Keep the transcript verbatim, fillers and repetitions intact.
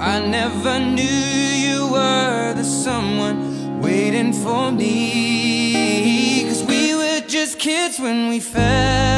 I never knew you were the someone waiting for me. Cause we were just kids when we fell.